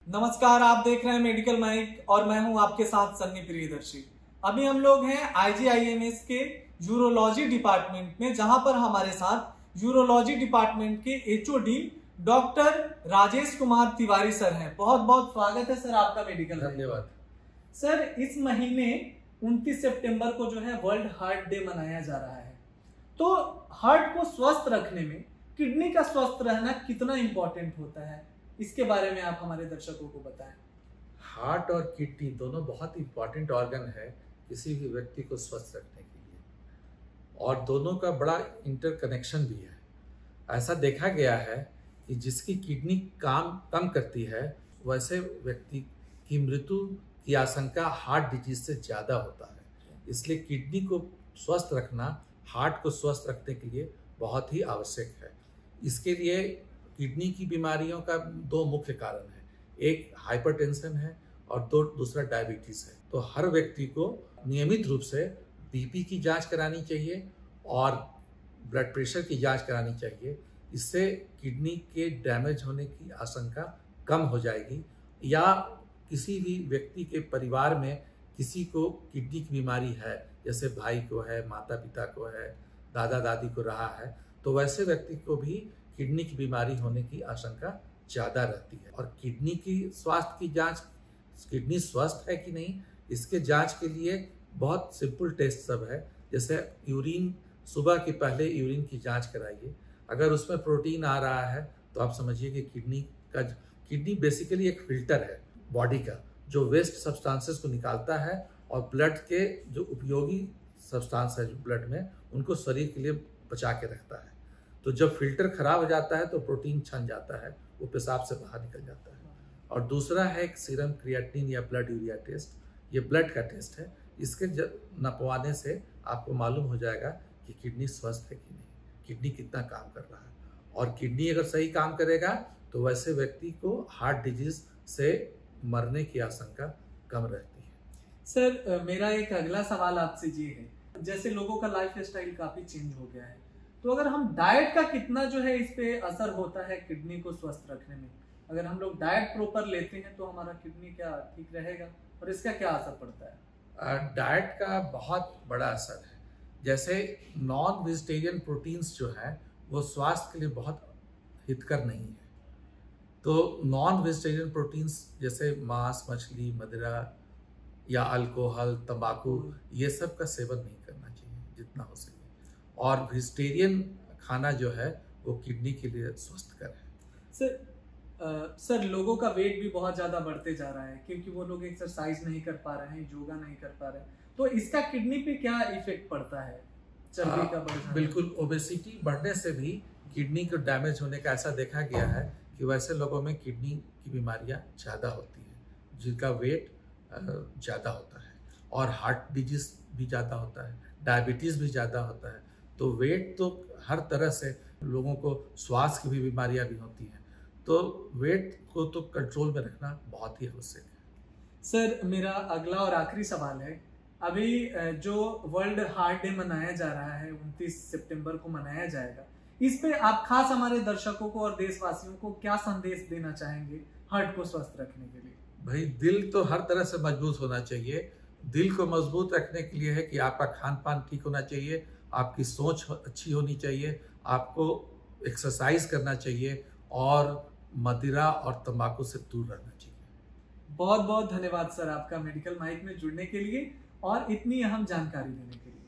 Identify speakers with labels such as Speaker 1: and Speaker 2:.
Speaker 1: नमस्कार, आप देख रहे हैं मेडिकल माइक और मैं हूं आपके साथ सन्नी प्रियदर्शी। अभी हम लोग हैं IGIMS के यूरोलॉजी डिपार्टमेंट में, जहां पर हमारे साथ यूरोलॉजी डिपार्टमेंट के HOD doctor Rajesh Kumar Tiwari sir हैं। बहुत बहुत स्वागत है सर आपका मेडिकल में।
Speaker 2: धन्यवाद
Speaker 1: सर, इस महीने 29 सितंबर को जो है वर्ल्ड हार्ट डे मनाया जा रहा है। तो हार्ट को स्वस्थ रखने में किडनी का स्वस्थ रहना कितना इंपॉर्टेंट होता है, इसके बारे में आप हमारे दर्शकों को बताएं।
Speaker 2: हार्ट और किडनी दोनों बहुत इंपॉर्टेंट ऑर्गन है किसी भी व्यक्ति को स्वस्थ रखने के लिए, और दोनों का बड़ा इंटरकनेक्शन भी है। ऐसा देखा गया है कि जिसकी किडनी काम कम करती है वैसे व्यक्ति की मृत्यु की आशंका हार्ट डिजीज से ज़्यादा होता है। इसलिए किडनी को स्वस्थ रखना हार्ट को स्वस्थ रखने के लिए बहुत ही आवश्यक है। इसके लिए किडनी की बीमारियों का दो मुख्य कारण है, एक हाइपरटेंशन है और दूसरा डायबिटीज़ है। तो हर व्यक्ति को नियमित रूप से बीपी की जांच करानी चाहिए और ब्लड प्रेशर की जांच करानी चाहिए। इससे किडनी के डैमेज होने की आशंका कम हो जाएगी, या किसी भी व्यक्ति के परिवार में किसी को किडनी की बीमारी है, जैसे भाई को है, माता पिता को है, दादा दादी को रहा है, तो वैसे व्यक्ति को भी किडनी की बीमारी होने की आशंका ज़्यादा रहती है। और किडनी की स्वास्थ्य की जांच, किडनी स्वस्थ है कि नहीं, इसके जांच के लिए बहुत सिंपल टेस्ट सब है। जैसे यूरिन, सुबह के पहले यूरिन की जांच कराइए। अगर उसमें प्रोटीन आ रहा है तो आप समझिए कि किडनी बेसिकली एक फिल्टर है बॉडी का, जो वेस्ट सब्सटेंसेस को निकालता है और ब्लड के जो उपयोगी सब्सटेंस है जो ब्लड में, उनको शरीर के लिए बचा के रखता है। तो जब फिल्टर खराब हो जाता है तो प्रोटीन छन जाता है, वो पेशाब से बाहर निकल जाता है। और दूसरा है एक सीरम क्रिएटिनिन या ब्लड यूरिया टेस्ट। ये ब्लड का टेस्ट है। इसके नपवाने से आपको मालूम हो जाएगा कि किडनी स्वस्थ है कि नहीं, किडनी कितना काम कर रहा है। और किडनी अगर सही काम करेगा तो वैसे व्यक्ति को हार्ट डिजीज से मरने की आशंका कम रहती है।
Speaker 1: सर, मेरा एक अगला सवाल आपसे ये है, जैसे लोगों का लाइफ स्टाइल काफी चेंज हो गया है, तो अगर हम डाइट का कितना जो है इस पे असर होता है किडनी को स्वस्थ रखने में? अगर हम लोग डाइट प्रॉपर लेते हैं तो हमारा किडनी क्या ठीक रहेगा, और इसका क्या असर पड़ता है?
Speaker 2: डाइट का बहुत बड़ा असर है। जैसे नॉन वेजिटेरियन प्रोटीन्स जो है वो स्वास्थ्य के लिए बहुत हितकर नहीं है। तो नॉन वेजिटेरियन प्रोटीन्स जैसे मांस, मछली, मदिरा या अल्कोहल, तंबाकू, ये सब का सेवन नहीं करना चाहिए जितना हो सके। और वेजिटेरियन खाना जो है वो किडनी के लिए स्वस्थकर है।
Speaker 1: सर, लोगों का वेट भी बहुत ज़्यादा बढ़ते जा रहा है क्योंकि वो लोग एक्सरसाइज नहीं कर पा रहे हैं, योगा नहीं कर पा रहे हैं। तो इसका किडनी पे क्या इफेक्ट पड़ता है, चर्बी का बढ़ना?
Speaker 2: बिल्कुल, ओबेसिटी बढ़ने से भी किडनी को डैमेज होने का ऐसा देखा गया है कि वैसे लोगों में किडनी की बीमारियां ज़्यादा होती हैं जिनका वेट ज़्यादा होता है, और हार्ट डिजीज भी ज़्यादा होता है, डायबिटीज़ भी ज़्यादा होता है। तो वेट तो हर तरह से लोगों को श्वास की भी बीमारियां भी होती हैं, तो वेट को तो कंट्रोल में रखना बहुत ही आवश्यक है।
Speaker 1: सर, मेरा अगला और आखिरी सवाल है, अभी जो वर्ल्ड हार्ट डे मनाया जा रहा है 29 सितंबर को मनाया जाएगा, इस पे आप खास हमारे दर्शकों को और देशवासियों को क्या संदेश देना चाहेंगे हार्ट को स्वस्थ रखने के लिए?
Speaker 2: भाई, दिल तो हर तरह से मजबूत होना चाहिए। दिल को मजबूत रखने के लिए है कि आपका खान पान ठीक होना चाहिए, आपकी सोच अच्छी होनी चाहिए, आपको एक्सरसाइज करना चाहिए, और मदिरा और तंबाकू से दूर रहना चाहिए।
Speaker 1: बहुत बहुत धन्यवाद सर आपका मेडिकल माइक में जुड़ने के लिए और इतनी अहम जानकारी देने के लिए।